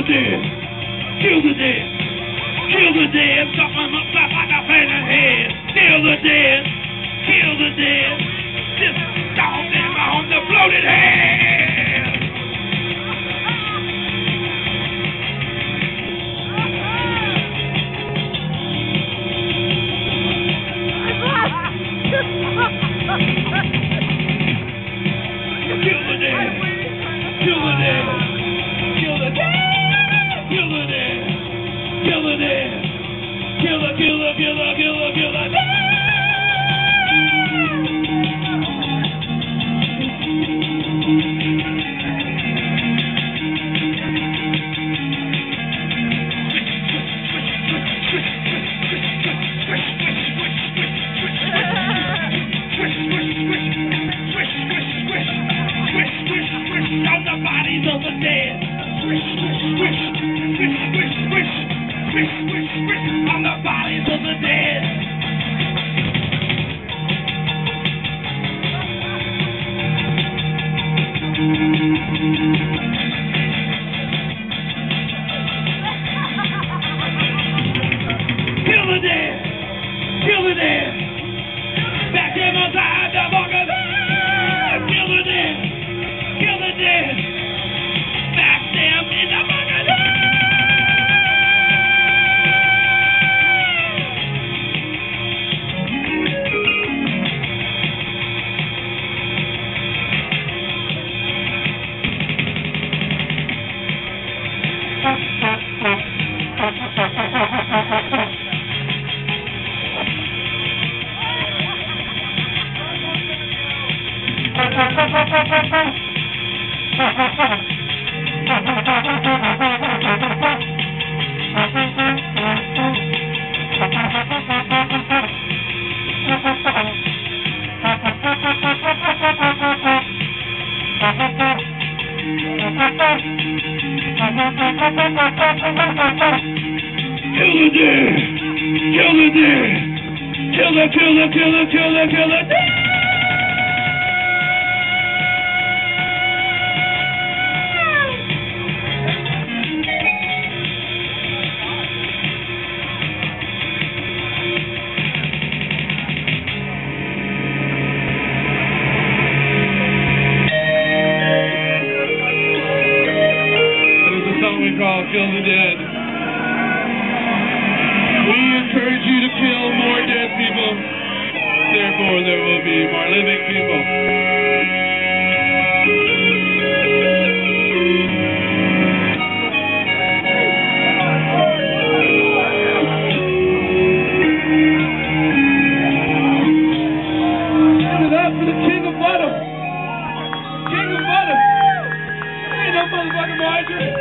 the dead. Kill the dead. Kill the dead. Chop them up like a painted head. Kill the dead. Kill the dead. Just stomp them on the bloated head. Kill the dead. Kill the dead. Kill the dead. Kill the dead. Kill the dead. Kill the dead. On the bodies of the dead. Swish, swish, swish, swish, swish, swish, swish, swish, swish, on the bodies of the dead. Kill the dead. Kill the dead. Back them outside the bunker. Kill the dead. Kill the dead. Back them in the bunker. Kill the dead. Kill the dead. We encourage you to kill more dead people. Therefore, there will be more living people. Give it up for the King of Butter. King of Butter. Ain't no motherfucking margarine.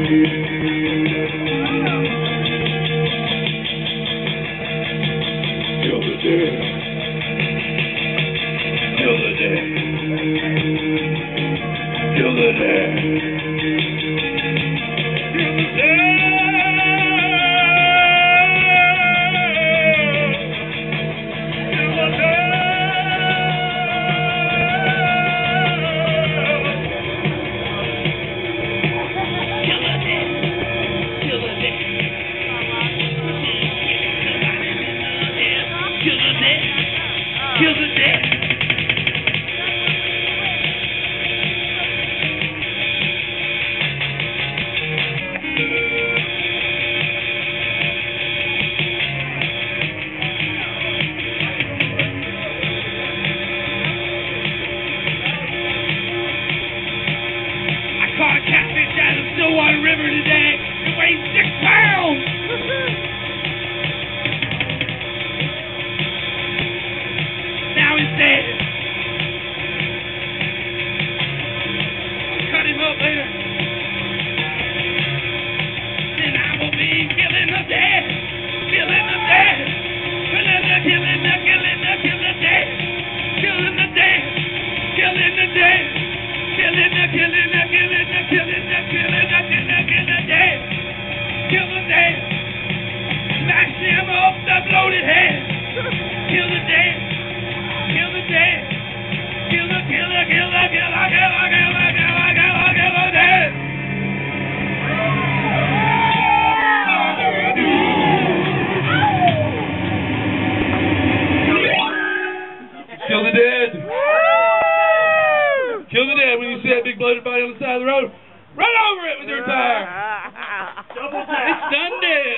Kill the dead. Kill the dead. Kill the dead. Kill the dead. Kill the dead. I caught a catfish out of the Stillwater River today. It weighs 6 pounds. Now he's dead. I'll cut him up later. Then I will be killing the dead. Killing the dead. Killing the dead. Killing the dead. Killing the dead. Killing the dead. Killing the dead. Kill the dead. Smash him off the bloated head. Kill the dead. Kill the dead. Kill the dead. Kill the dead. Kill the dead when you see that big bloated body on the side of the road. Run over it with your tire. It's done dead.